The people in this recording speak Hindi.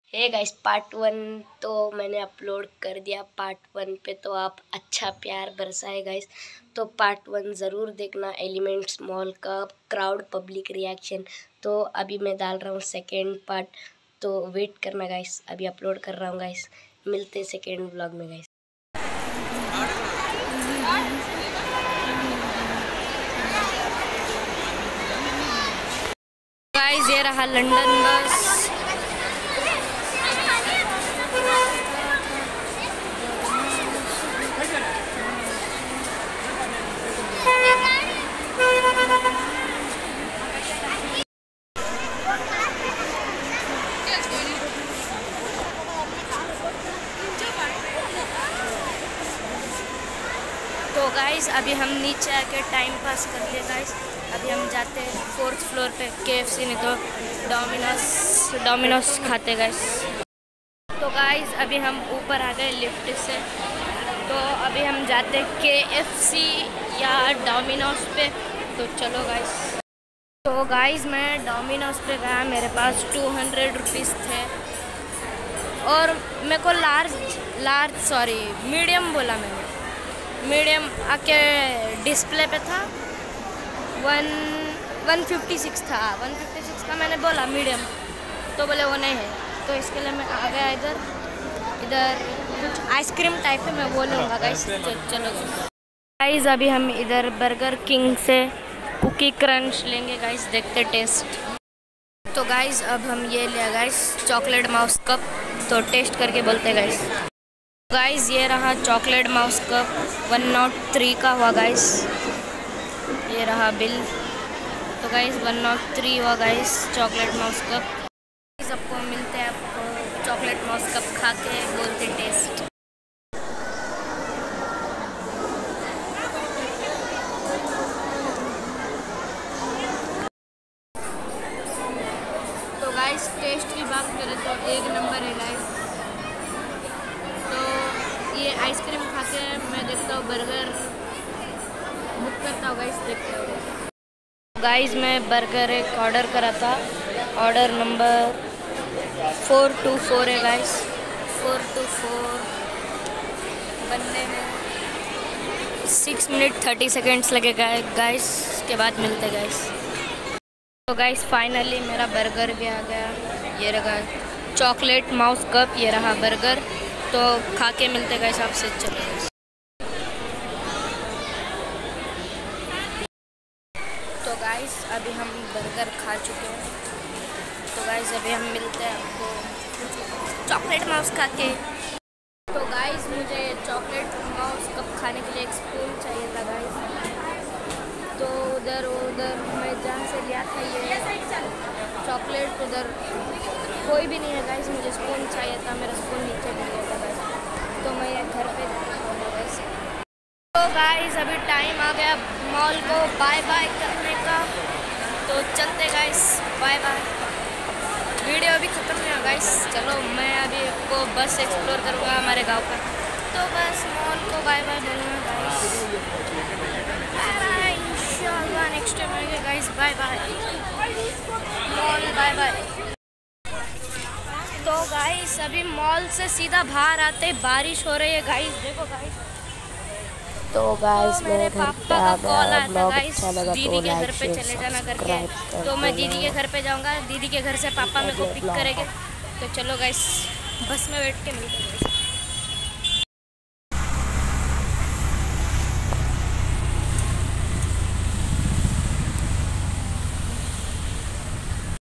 हे गाइस, पार्ट 1 तो मैंने अपलोड कर दिया। पार्ट 1 पे तो आप अच्छा प्यार बरसाए गाइस, तो पार्ट 1 ज़रूर देखना। एलिमेंट्स मॉल का क्राउड पब्लिक रिएक्शन। तो अभी मैं डाल रहा हूँ सेकेंड पार्ट, तो वेट करना गाइस, अभी अपलोड कर रहा हूँ गाइस। मिलते सेकेंड व्लॉग में गाइस। गाइस ये रहा लंदन बस। तो गाइस अभी हम नीचे आके टाइम पास कर लिए गाइस। अभी हम जाते हैं 4th फ्लोर पे KFC, नहीं तो डोमिनोस खाते गाइस। तो गाइस अभी हम ऊपर आ गए लिफ्ट से, तो अभी हम जाते KFC या डोमिनोस पे। तो चलो गाइस। तो गाइस मैं डोमिनोस पे गया, मेरे पास 200 रुपीज़ थे और मेरे को मीडियम बोला मैंने। मीडियम आके डिस्प्ले पे था 156 था। 156 का मैंने बोला मीडियम, तो बोले वो नहीं है। तो इसके लिए मैं आ गया इधर कुछ आइसक्रीम टाइप है, मैं वो लूँगा गाइस। चलो गाइस अभी हम इधर बर्गर किंग से कुकी क्रंच लेंगे गाइस, देखते टेस्ट। तो गाइस अब हम ये लिया गाइस चॉकलेट माउस कप, तो टेस्ट करके बोलते गाइस। गाइस ये रहा चॉकलेट माउस कप 103 का हुआ गाइस, ये रहा बिल। तो गाइस 103 हुआ गाइस चॉकलेट माउस कप। सबको मिलते हैं आपको चॉकलेट माउस कप खा के बोलते टेस्ट। तो गाइस टेस्ट की बात करें तो 1 नंबर है गाइस। ये आइसक्रीम खा के मैं देखता हूँ बर्गर बुक करता हूँ गाइस, देखते हो गाइस। मैं बर्गर एक ऑर्डर करा था, ऑर्डर नंबर 424 है गाइस। 424 बनने में 6 मिनट 30 सेकेंड्स लगेगा गाइस, के बाद मिलते गाइस। तो गाइस फाइनली मेरा बर्गर भी आ गया, ये रहा चॉकलेट माउस कप, ये रहा बर्गर। तो खा के मिलते गाइस आपसे, चलो। तो गाइस अभी हम बर्गर खा चुके हैं, तो गाइस अभी हम मिलते हैं आपको चॉकलेट माउस खा के। तो गाइस मुझे चॉकलेट माउस कप खाने के लिए एक स्पून चाहिए था गाइस। तो उधर मैं जहाँ से लिया था ये चॉकलेट, उधर कोई भी नहीं है गाइस। मुझे स्पून चाहिए था, मेरा स्पून नीचे भी गया था गाइस, तो मैं घर पे देखूँगा गाइस। तो गाइस अभी टाइम आ गया मॉल को बाय बाय करने का, तो चलते गाइस, बाय बाय। वीडियो अभी ख़त्म नहीं हुआ गाइस। चलो मैं अभी आपको बस एक्सप्लोर करूँगा हमारे गांव का, तो बस मॉल को बाय बाय बोलूँगा गाइस। बाय बाय, इंशाल्लाह नेक्स्ट टाइम आएंगे guys. Bye bye mall, bye bye. तो गाइस अभी मॉल से सीधा बाहर आते बारिश हो रही है गाइस, देखो गाइस। तो गाइस मेरे पापा का कॉल आया था गाइस, दीदी के घर पे चले जाना करके। तो मैं दीदी के घर पे जाऊंगा, दीदी के घर से पापा मेरे को पिक करेंगे। तो चलो गाइस बस में बैठ के मिलते हैं।